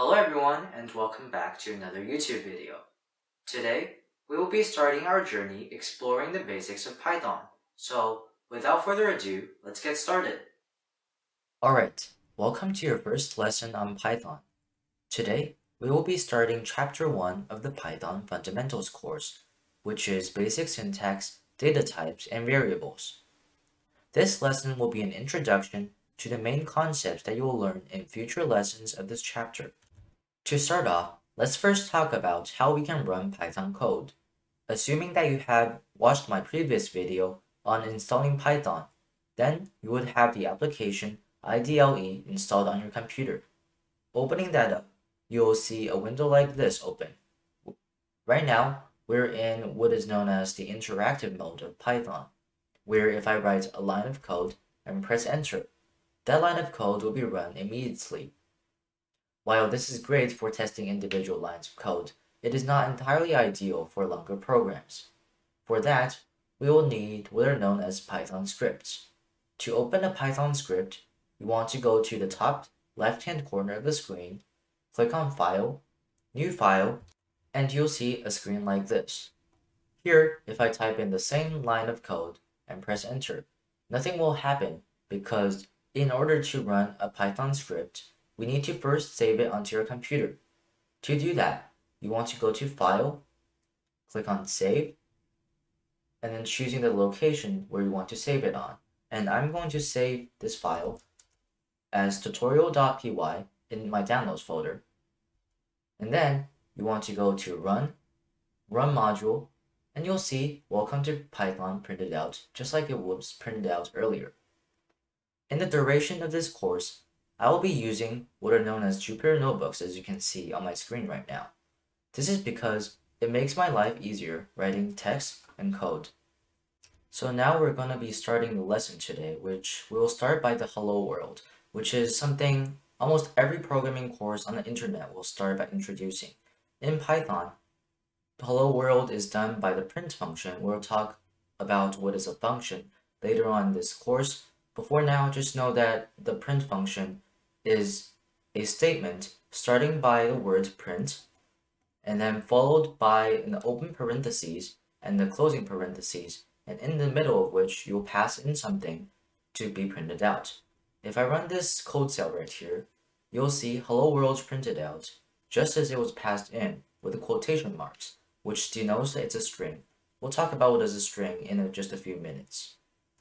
Hello everyone and welcome back to another YouTube video. Today, we will be starting our journey exploring the basics of Python. So, without further ado, let's get started. Alright, welcome to your first lesson on Python. Today, we will be starting Chapter 1 of the Python Fundamentals course, which is Basic Syntax, Data Types, and Variables. This lesson will be an introduction to the main concepts that you will learn in future lessons of this chapter. To start off, let's first talk about how we can run Python code. Assuming that you have watched my previous video on installing Python, then you would have the application IDLE installed on your computer. Opening that up, you will see a window like this open. Right now, we're in what is known as the interactive mode of Python, where if I write a line of code and press enter, that line of code will be run immediately. While this is great for testing individual lines of code, it is not entirely ideal for longer programs. For that, we will need what are known as Python scripts. To open a Python script, you want to go to the top left-hand corner of the screen, click on File, New File, and you'll see a screen like this. Here, if I type in the same line of code and press enter, nothing will happen because in order to run a Python script, we need to first save it onto your computer. To do that, you want to go to File, click on Save, and then choosing the location where you want to save it on. And I'm going to save this file as tutorial.py in my downloads folder. And then you want to go to Run Module, and you'll see Welcome to Python printed out, just like it was printed out earlier. In the duration of this course, I will be using what are known as Jupyter Notebooks, as you can see on my screen right now. This is because it makes my life easier writing text and code. So now we're going to be starting the lesson today, which we will start by the Hello World, which is something almost every programming course on the internet will start by introducing. In Python, the Hello World is done by the print function. We'll talk about what is a function later on in this course. But for now, just know that the print function is a statement starting by the word print and then followed by an open parentheses and the closing parentheses, and in the middle of which you'll pass in something to be printed out. If I run this code cell right here, you'll see hello world printed out just as it was passed in with the quotation marks, which denotes that it's a string. We'll talk about what is a string in just a few minutes.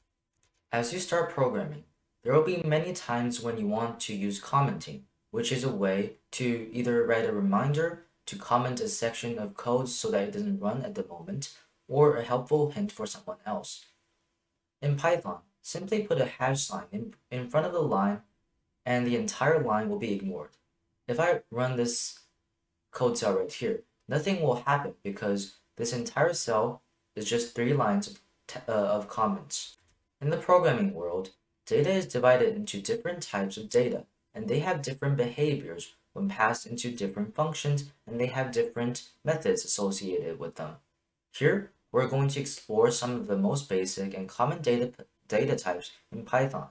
As you start programming, there will be many times when you want to use commenting, which is a way to either write a reminder to comment a section of code so that it doesn't run at the moment, or a helpful hint for someone else. In Python, simply put a hash sign in front of the line and the entire line will be ignored. If I run this code cell right here, nothing will happen because this entire cell is just 3 lines of comments. In the programming world, data is divided into different types of data, and they have different behaviors when passed into different functions, and they have different methods associated with them. Here, we're going to explore some of the most basic and common data types in Python.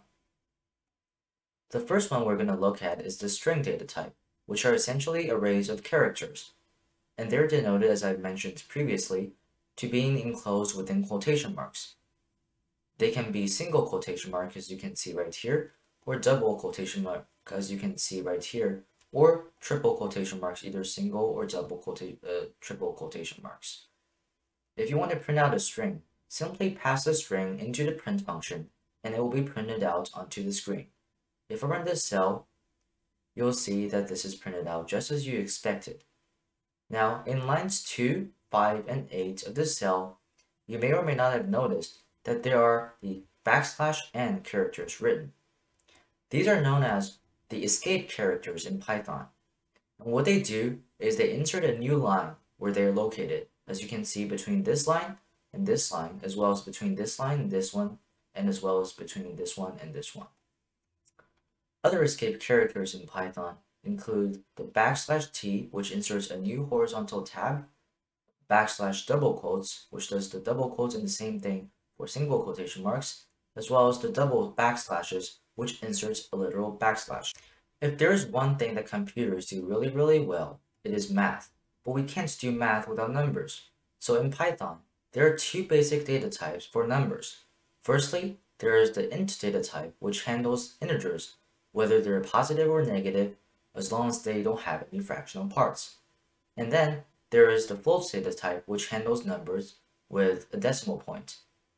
The first one we're going to look at is the string data type, which are essentially arrays of characters, and they're denoted, as I've mentioned previously, to being enclosed within quotation marks. They can be single quotation mark, as you can see right here, or double quotation mark, as you can see right here, or triple quotation marks, either single or triple quotation marks. If you want to print out a string, simply pass the string into the print function, and it will be printed out onto the screen. If I run this cell, you'll see that this is printed out just as you expected. Now, in lines 2, 5, and 8 of this cell, you may or may not have noticed that there are the \n characters written. These are known as the escape characters in Python. And what they do is they insert a new line where they are located, as you can see between this line and this line, as well as between this line and this one, and as well as between this one and this one. Other escape characters in Python include the \t, which inserts a new horizontal tab, \double quotes, which does the double quotes and the same thing for single quotation marks, as well as the double backslashes, which inserts a literal backslash. If there's one thing that computers do really well, it is math. But we can't do math without numbers. So in Python, there are two basic data types for numbers. Firstly, there is the int data type, which handles integers, whether they're positive or negative, as long as they don't have any fractional parts. And then there is the float data type, which handles numbers with a decimal point.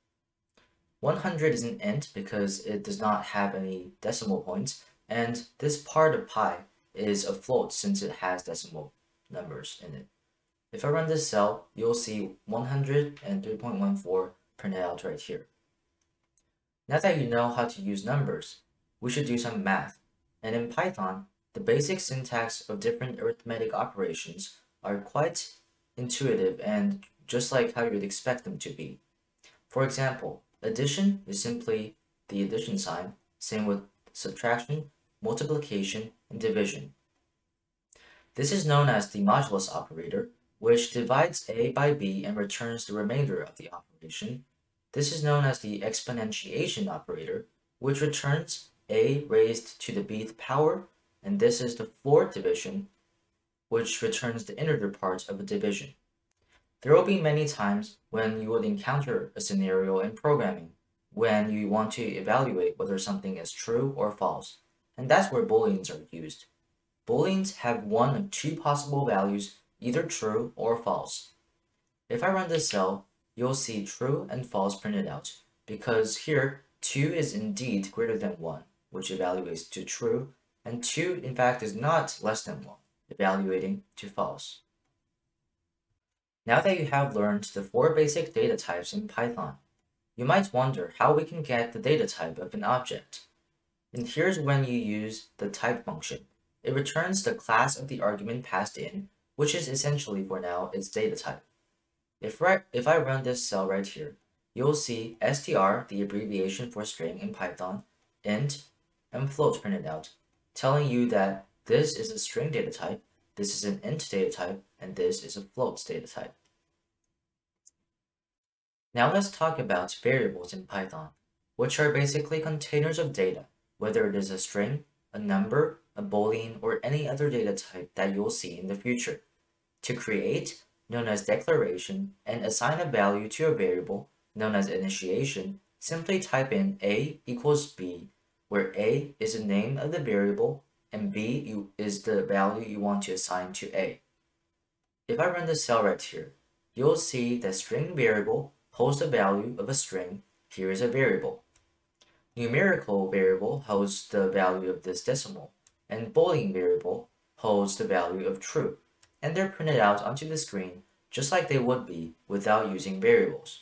100 is an int because it does not have any decimal points, and this part of pi is a float since it has decimal numbers in it. If I run this cell, you'll see 103.14 printed out right here. Now that you know how to use numbers, we should do some math. And in Python, the basic syntax of different arithmetic operations are quite intuitive and just like how you'd expect them to be. For example, addition is simply the addition sign, same with subtraction, multiplication, and division. This is known as the modulus operator, which divides a by b and returns the remainder of the operation. This is known as the exponentiation operator, which returns a raised to the bth power, and this is the floor division, which returns the integer part of a division. There will be many times when you would encounter a scenario in programming when you want to evaluate whether something is true or false, and that's where Booleans are used. Booleans have one of two possible values, either true or false. If I run this cell, you'll see true and false printed out, because here 2 is indeed greater than 1, which evaluates to true, and 2 in fact is not less than 1, evaluating to false. Now that you have learned the 4 basic data types in Python, you might wonder how we can get the data type of an object. And here's when you use the type function. It returns the class of the argument passed in, which is essentially for now its data type. If I run this cell right here, you'll see str, the abbreviation for string in Python, int, and float printed out, telling you that this is a string data type, this is an int data type, and this is a float data type. Now let's talk about variables in Python, which are basically containers of data, whether it is a string, a number, a Boolean, or any other data type that you'll see in the future. To create, known as declaration, and assign a value to a variable, known as initiation, simply type in a equals b, where a is the name of the variable and b is the value you want to assign to a. If I run the cell right here, you'll see that string variable holds the value of a string. Here is a variable. Numerical variable holds the value of this decimal, and Boolean variable holds the value of true, and they're printed out onto the screen just like they would be without using variables.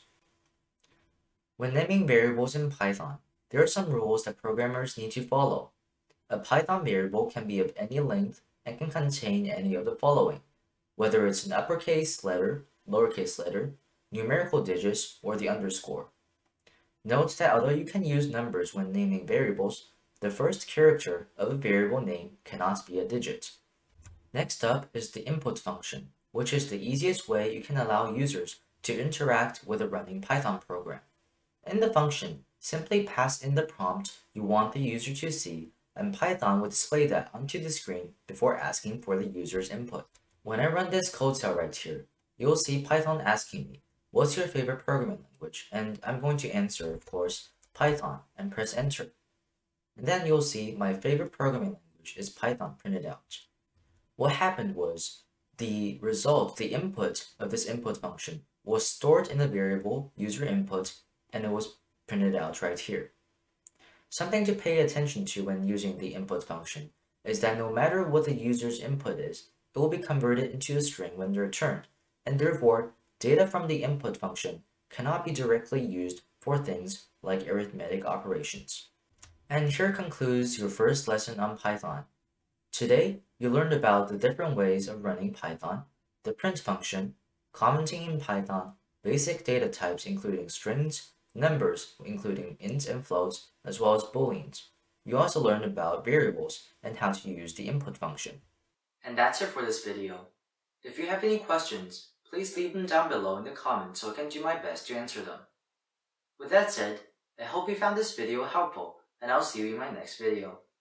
When naming variables in Python, there are some rules that programmers need to follow. A Python variable can be of any length and can contain any of the following, whether it's an uppercase letter, lowercase letter, numerical digits, or the underscore. Note that although you can use numbers when naming variables, the first character of a variable name cannot be a digit. Next up is the input function, which is the easiest way you can allow users to interact with a running Python program. In the function, simply pass in the prompt you want the user to see, and Python will display that onto the screen before asking for the user's input. When I run this code cell right here, you'll see Python asking me, what's your favorite programming language? And I'm going to answer, of course, Python, and press enter. And then you'll see my favorite programming language is Python printed out. What happened was the result, the input of this input function was stored in the variable user input, and it was printed out right here. Something to pay attention to when using the input function is that no matter what the user's input is, it will be converted into a string when returned, and therefore data from the input function cannot be directly used for things like arithmetic operations. And here concludes your first lesson on Python. Today, you learned about the different ways of running Python, the print function, commenting in Python, basic data types including strings, numbers including ints and floats, as well as booleans. You also learned about variables and how to use the input function. And that's it for this video. If you have any questions, please leave them down below in the comments so I can do my best to answer them. With that said, I hope you found this video helpful, and I'll see you in my next video.